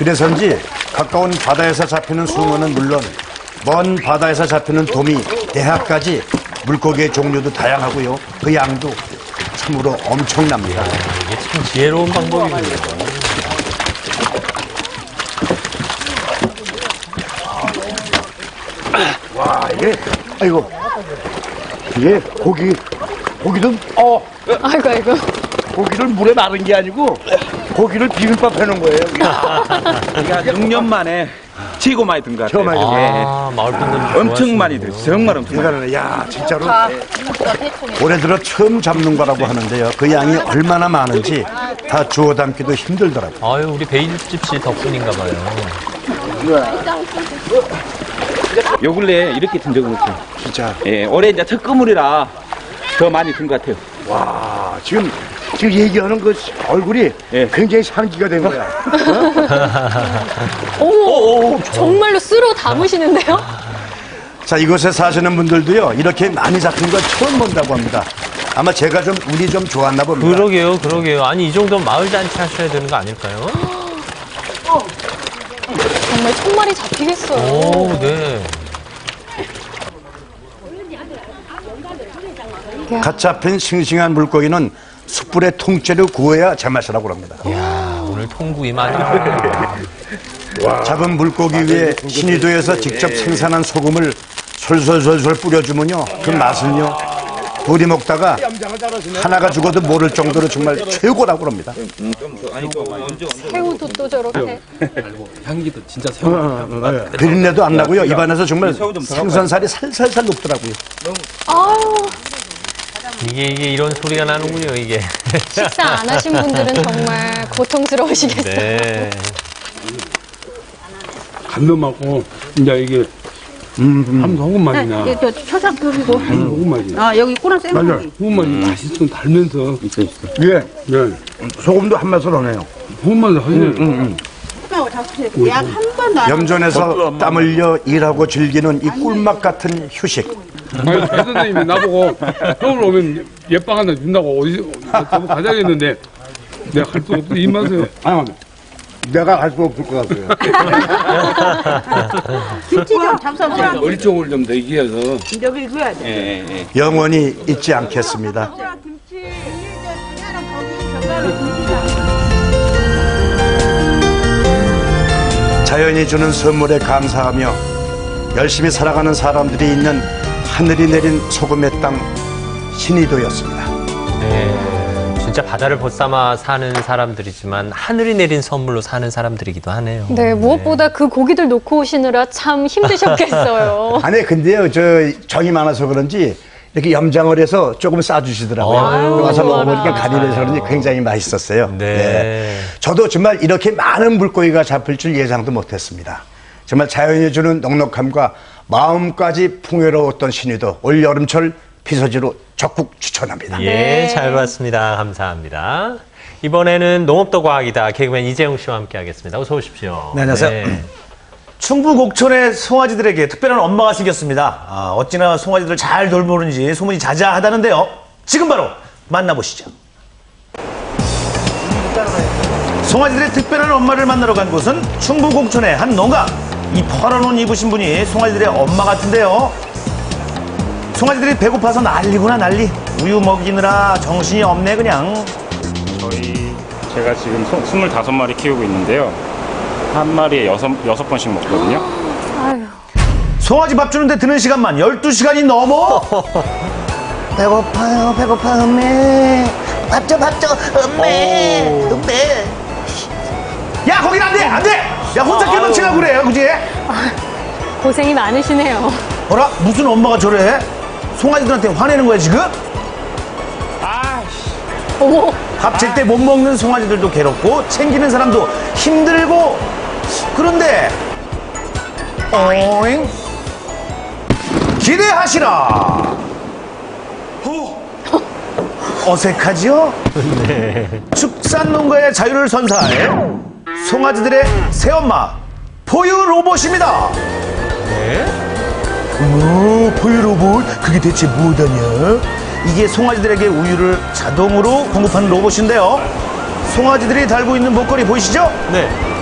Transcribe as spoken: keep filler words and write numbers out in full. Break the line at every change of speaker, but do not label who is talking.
그래서인지 가까운 바다에서 잡히는 숭어는 물론 먼 바다에서 잡히는 도미, 대하까지 물고기의 종류도 다양하고요. 그 양도 참으로 엄청납니다.
이게 참 지혜로운 방법이군요.
와, 이게, 아이고, 이게 고기, 고기도, 어,
아이고, 아이고.
고기를 물에 마른 게 아니고 고기를 비빔밥 해놓은 거예요.
제가 육 년 만에 최고 많이 든 것 같아요.
처음 많이
아, 마을 분들
엄청 많이 들었어요. 정말 엄청 많이.
이거는, 야, 진짜로 올해 들어 처음 잡는 거라고 하는데요. 그 양이 얼마나 많은지 다 주워 담기도 힘들더라고요.
아유, 우리 베일집 씨 덕분인가 봐요.
요 근래 이렇게 든 적은 없어요.
진짜.
예, 올해 이제 특급물이라 더 많이 든 것 같아요.
와, 지금, 지금 얘기하는 그 얼굴이
예.
굉장히 상기가 된 거야.
어머, 정말로 쓸어 담으시는데요?
자, 이곳에 사시는 분들도요, 이렇게 많이 잡힌 걸 처음 본다고 합니다. 아마 제가 좀 운이 좀 좋았나 봅니다.
그러게요, 그러게요. 아니, 이 정도면 마을 잔치 하셔야 되는 거 아닐까요?
정말 천 마리 잡히겠어요.
오, 네.
갓 잡힌 싱싱한 물고기는 숯불에 통째로 구워야 제맛이라고 합니다.
이야, 오늘 통구이 많이.
잡은 물고기 위에 신의도에서 직접 생산한 소금을 솔솔솔솔 뿌려주면요, 그 맛은요, 둘이 먹다가 하나가 죽어도 모를 정도로 정말 최고라고 합니다.
새우도 또 저렇게.
향기도 진짜 새우.
비린내도 안 나고요, 입안에서 정말 생선살이 살살살 녹더라고요.
아유,
이게, 이게 이런 소리가 나는군요, 이게.
식사 안 하신 분들은 정말 고통스러우시겠어요.
네.
간도 많고, 이제 이게, 음, 음. 소금 맛이 나.
네, 저 초상급이고.
소금 맛이 나.
아, 여기 꼬나 생고기.
맞아. 소금 맛이 맛있어, 달면서. 있어, 있어.
예,
네.
소금도 한 맛을 하네요.
소금 맛이 하시네.
음,
잡수세요. 약 한 번도 안
염전에서 땀 흘려 일하고 즐기는 이 꿀맛 같은 휴식.
아니, 배 선생님이 나보고 서울 오면 예빵 하나 준다고 어디, 저거 가자겠는데, 내가 갈 수 없어, 입맛에.
아, 내가 갈 수 없을 것 같아요.
김치 좀 잡숴보세요.
머리 쪽을 좀 더 얘기해서.
여기 줘야 돼.
예, 예.
영원히 잊지 않겠습니다.
김치, 그냥 거기 젓가락 김치 잡숴.
자연이 주는 선물에 감사하며 열심히 살아가는 사람들이 있는 하늘이 내린 소금의 땅 신의도였습니다.
네. 진짜 바다를 벗삼아 사는 사람들이지만 하늘이 내린 선물로 사는 사람들이기도 하네요.
네, 무엇보다 그 고기들 놓고 오시느라 참 힘드셨겠어요.
아니 근데요, 저 정이 많아서 그런지 이렇게 염장을 해서 조금 싸주시더라고요.
아유,
와서
좋아라.
먹어보니까 간이라서 그런지 굉장히 맛있었어요.
네.
예. 저도 정말 이렇게 많은 물고기가 잡힐 줄 예상도 못했습니다. 정말 자연이 주는 넉넉함과 마음까지 풍요로웠던 신의도 올 여름철 피서지로 적극 추천합니다.
예,
네.
잘 봤습니다. 감사합니다. 이번에는 농업도 과학이다. 개그맨 이재용 씨와 함께 하겠습니다. 어서 오십시오.
네, 안녕하세요. 충북 옥천의 송아지들에게 특별한 엄마가 생겼습니다. 아, 어찌나 송아지들을 잘 돌보는지 소문이 자자하다는데요. 지금 바로 만나보시죠. 송아지들의 특별한 엄마를 만나러 간 곳은 충북 옥천의 한 농가. 이 파란 옷 입으신 분이 송아지들의 엄마 같은데요. 송아지들이 배고파서 난리구나 난리. 우유 먹이느라 정신이 없네 그냥.
저희 제가 지금 소- 스물다섯 마리 키우고 있는데요. 한 마리에 여섯, 여섯 번씩 먹거든요.
아유.
송아지 밥 주는데 드는 시간만 열두 시간이 넘어?
배고파요, 배고파, 음메. 밥 줘, 밥 줘, 음메, 음메.
야 거긴 안돼 안돼. 야 혼자 깨먹치려고 그래 그지?
고생이 많으시네요.
어라 무슨 엄마가 저래? 송아지들한테 화내는 거야 지금?
어머,
밥 질 때 못 먹는 송아지들도 괴롭고 챙기는 사람도 힘들고. 그런데 어잉? 기대하시라. 어색하지요? 축산농가의 자유를 선사할 송아지들의 새엄마 포유 로봇입니다.
네.
오, 포유 로봇? 그게 대체 뭐다냐? 이게 송아지들에게 우유를 자동으로 공급하는 로봇인데요. 송아지들이 달고 있는 목걸이 보이시죠?
네.